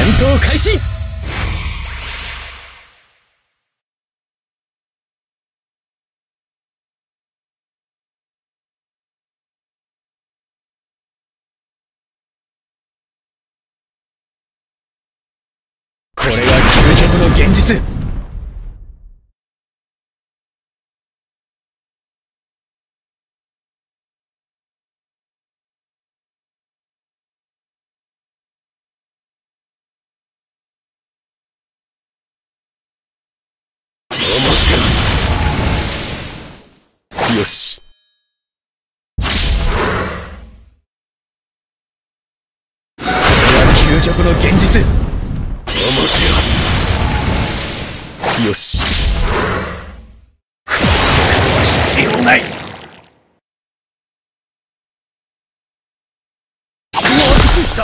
闘開始。これが究極の現実。よし。これが究極の現実。よし。必要ない。手を尽くした。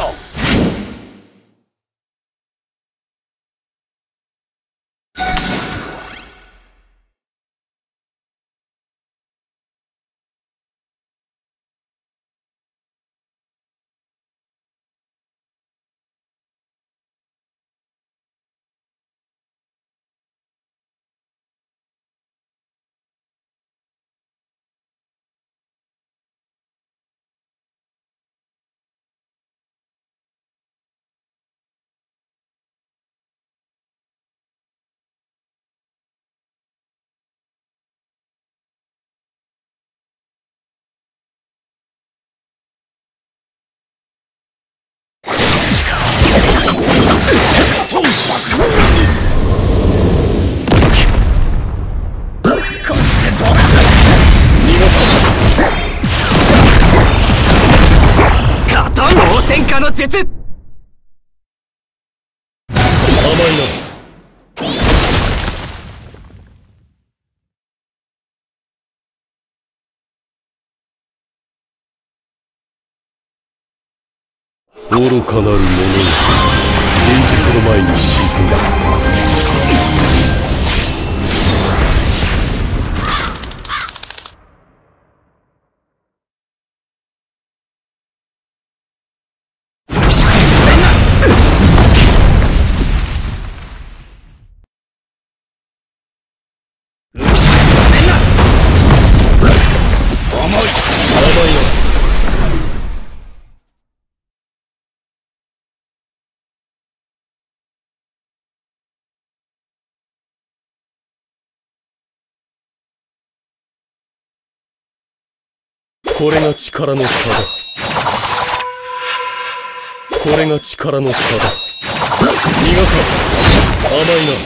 戦火の術。甘いな。愚かなる者よ、現実の前に沈め。これが力の差だ。これが力の差だ。逃がさん。甘いな。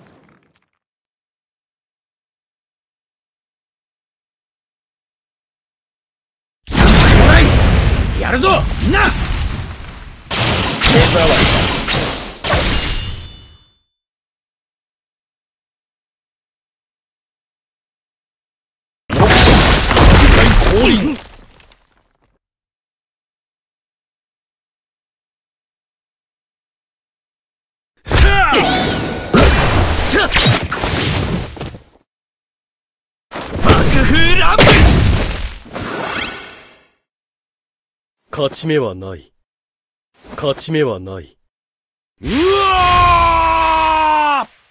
チャンスがない。やるぞみんな。手伝われ。降臨。爆風乱舞。勝ち目はない。勝ち目はない。うわー！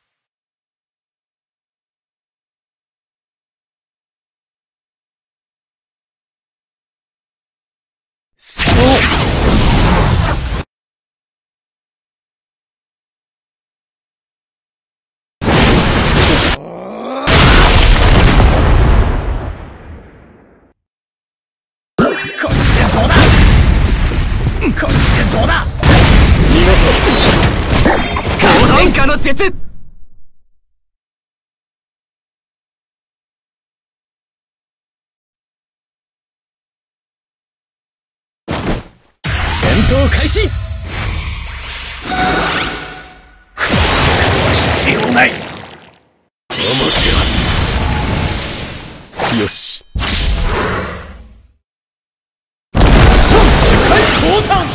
こいつでどうだ。逃がそう。戦火の術。戦闘開始。必要ない。よし。降参。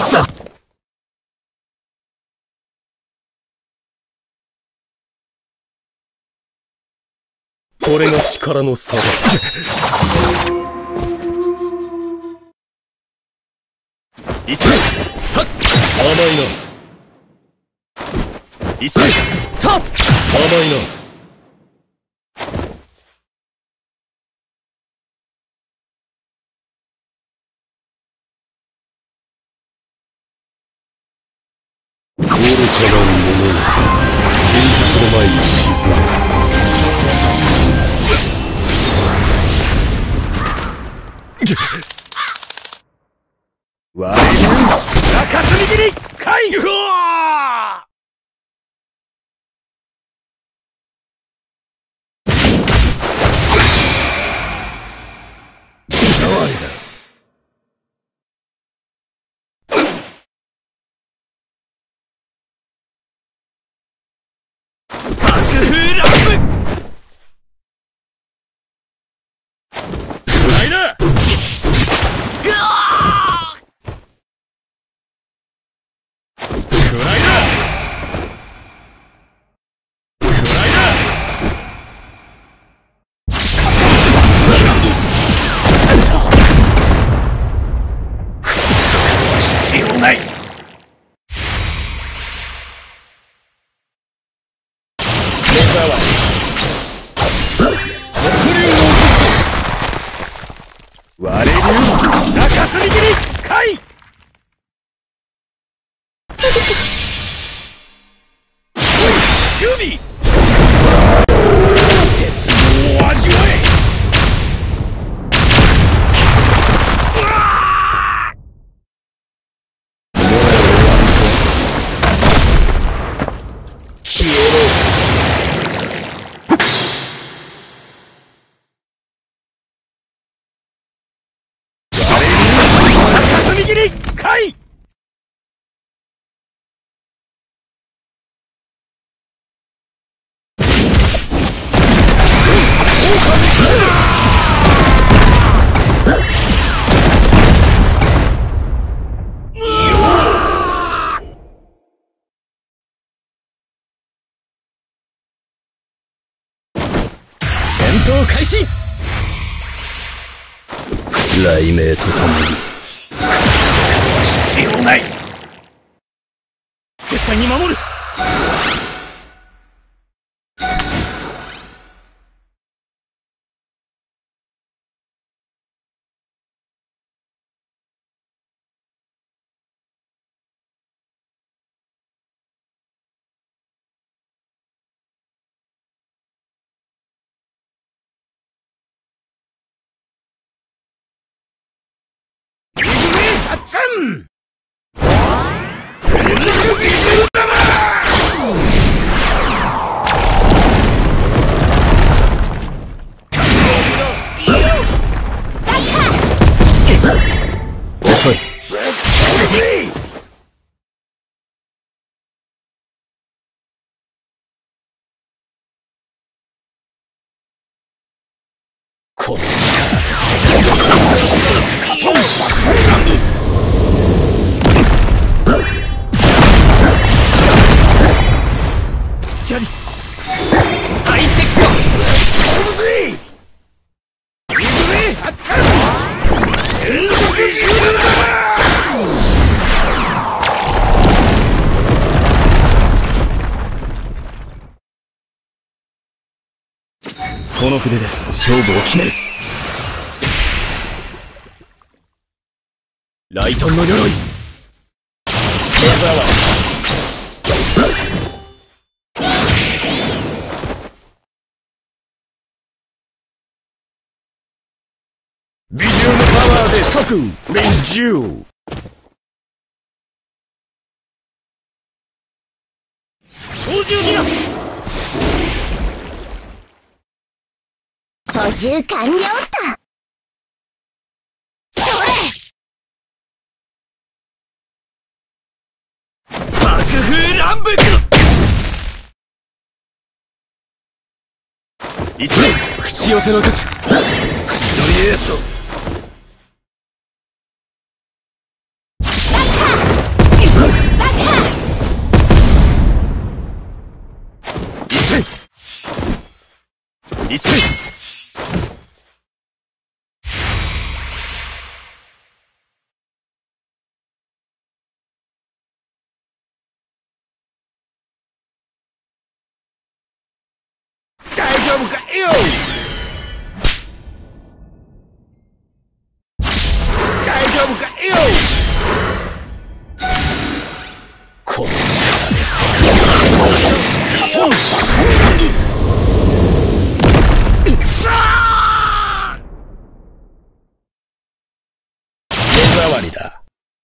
だ。これが力の差だ。一斉はっ甘いな。一斉たっ甘いな。愚かな者が現実の前に沈む。割り流中継ぎ切り回避。騒いだ。割れ流中すり切り回。準備。絶望を味わえ。消えろ。回。戦闘開始。雷鳴とともに必要ない。絶対に守る。発展。この力で世界をカトン爆破ランド。スキャリハイセクションオブゼイリズメ発散連続17。この筆で勝負を決める。ライトンの鎧ビジュアルパワーで即連銃。操縦ギア補充完了っと。それ爆風乱舞。一斉口寄せの術千鳥エース。 リス大丈夫かよ。大丈夫かよ。この力で世界をカトン手触りだ。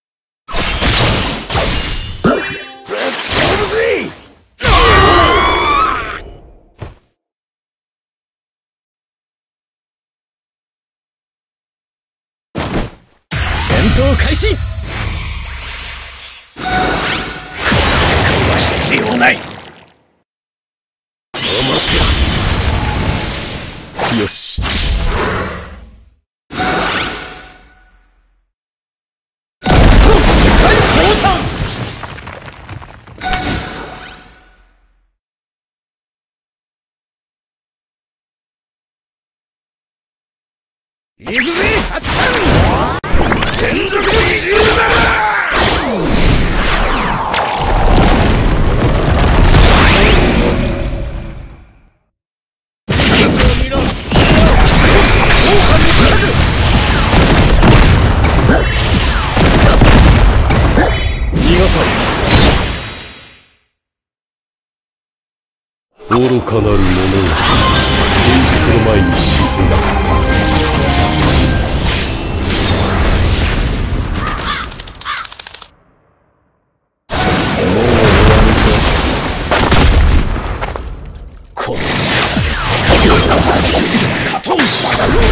戦闘開始。この世界は必要ない。よし。行くぜ、アッタン！連続二重だ！ 愚かなる者が現実の前に沈んだ。 この力で世界をカトンバカル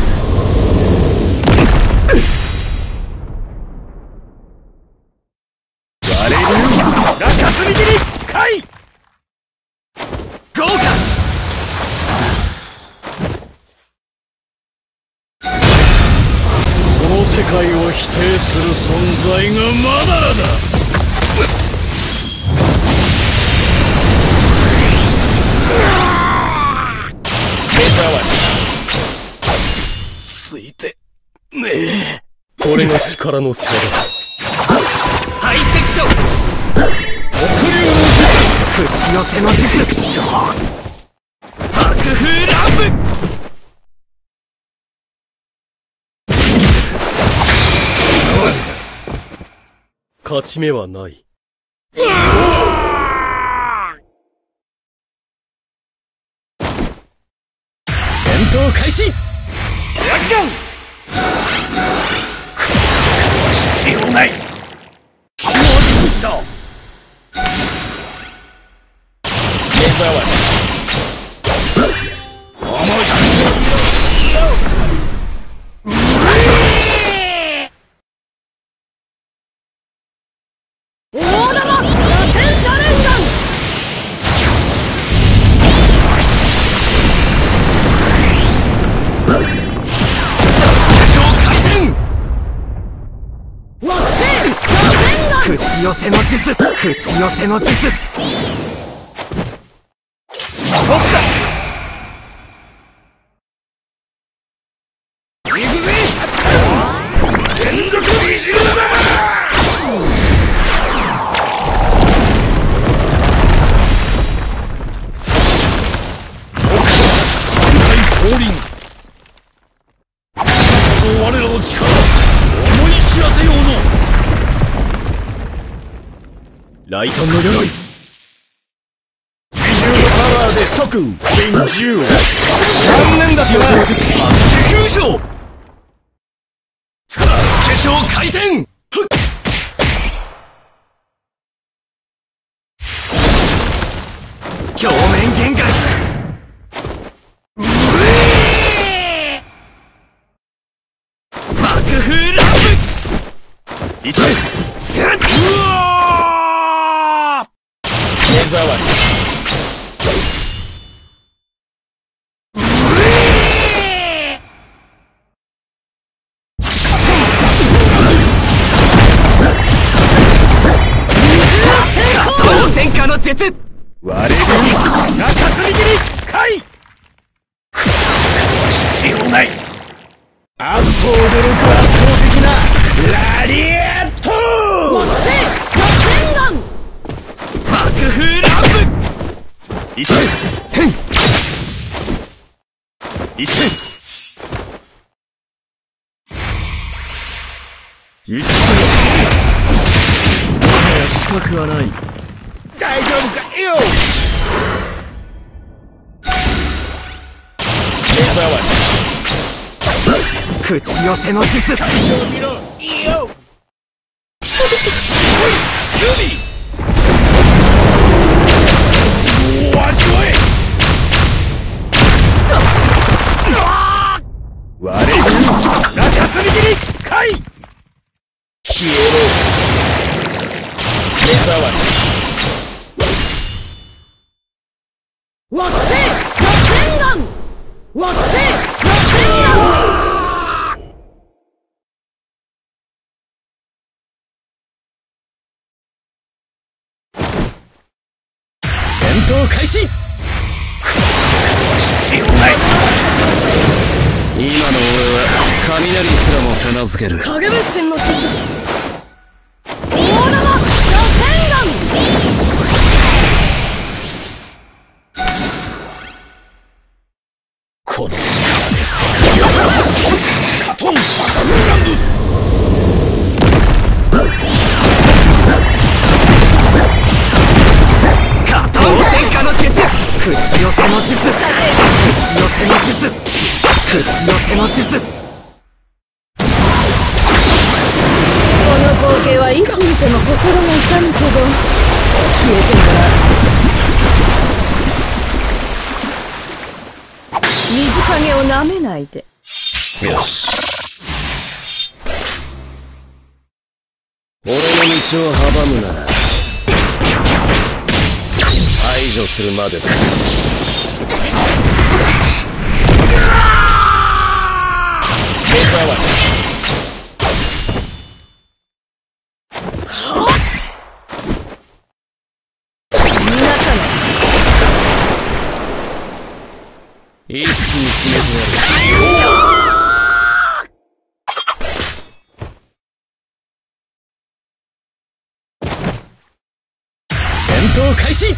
割れる中継ぎ切り開豪華。 この世界を否定する存在がまだらだ。 ついてねえ。 これが力の差だ。 ハイセクション黒竜の術、 口寄せの術、爆風乱舞。 勝ち目はない。 戦闘開始。この世界は必要ない。気を尽くした。手触り。思い出大玉螺旋多連弾。 口寄せの術、口寄せの術。僕だ。行くぜ。連続二重だ。降臨。我らの力、共に知らせようの。ライトンの鎧。二重のパワーで即臨終。残念だったな。持久将。化粧回転。表面限界。爆風乱舞。リス。うわー。手触り。戦火の術。割れる中継ぎ切り開。こ資格はない。大丈夫かよ。口寄せの術。見ろいいよ。準備。お味わえ。割れる中すり切りかい。消えろ。目障り。 わっしー螺旋丸。わっしー螺旋丸。 戦闘開始。必要ない。今の俺は雷すらも手なずける。 影分身の術。大玉螺旋丸。 この力で世界をカトンバカムラム。カトン戦火の術。口寄せの術。口寄せの術。口寄せの術。 この光景はいつ見ても心が痛むけど消えてもらう。水影をなめないで。 よし。俺の道を阻むなら排除するまでだ。一気に決めてやる。戦闘開始。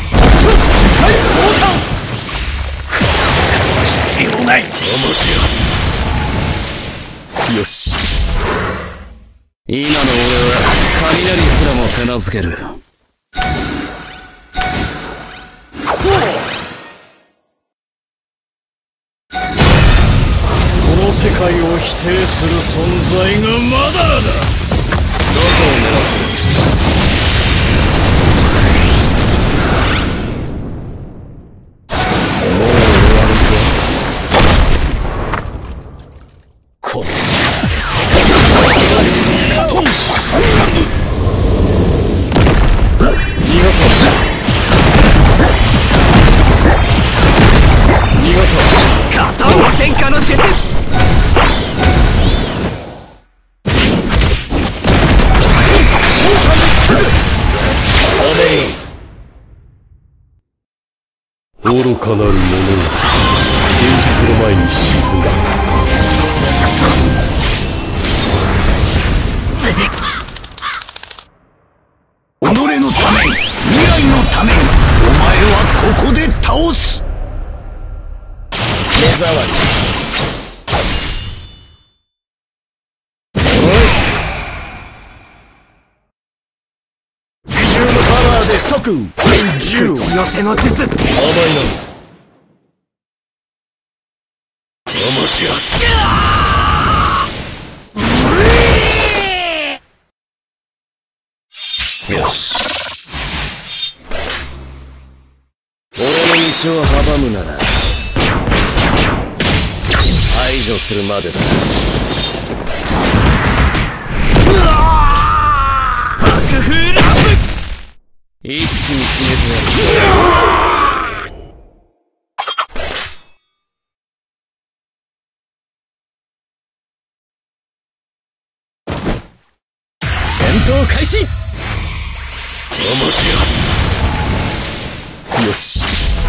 必要ない。よし。今の俺は雷すらも手なずける。この世界を否定する存在がまだだ。どこを狙ってる。この力で世界をカトンバカンラム。逃がそう逃がそう。カトン戦火の術。 愚かなる者が現実の前に沈んだ。 己のため、未来のため、お前はここで倒す。目障り。自重のパワーで即口寄せの術。甘いな。面白い。よし。俺の道を阻むなら排除するまでだ。爆風ラブ。一気に決めてやる。戦闘開始。よし。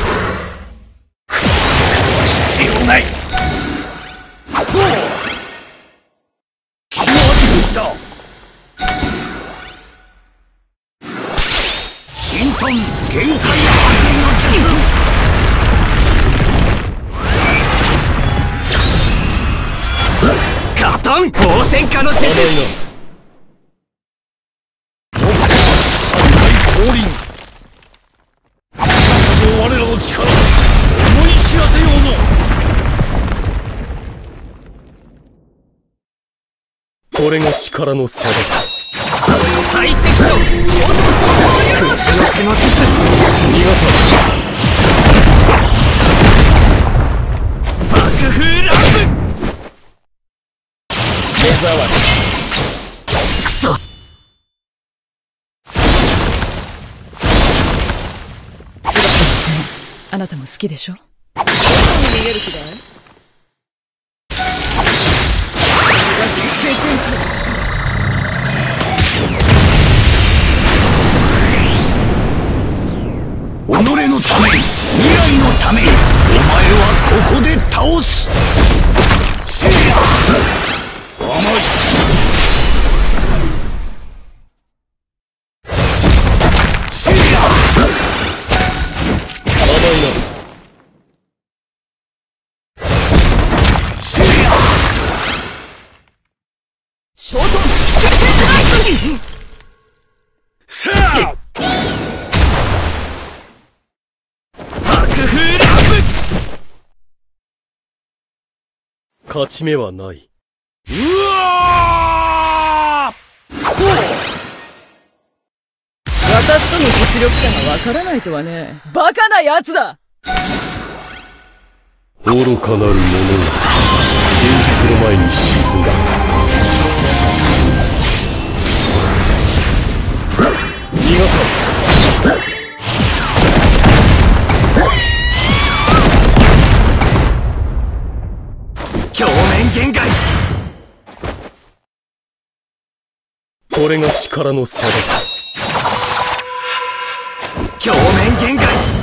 必要ない。マジでした。キントン限界破壊の術。ガトン放線化の術。 これが力の差だ。 ハイセクション口寄せの術。 逃がさ爆風乱舞。 目障り。 くそ。 あなたも好きでしょ。 逃げる気だい？ 己のため、未来のため、お前はここで倒す。せいや、甘い。せいや、 甘いな。 せいや、 ショートさあ。 勝ち目はない。 うわー！ 私との実力差がわからないとはね。バカなやつだ。 愚かなる者が現実の前に沈んだ。逃がさ表面限界。 これが力の差だ。 表面限界。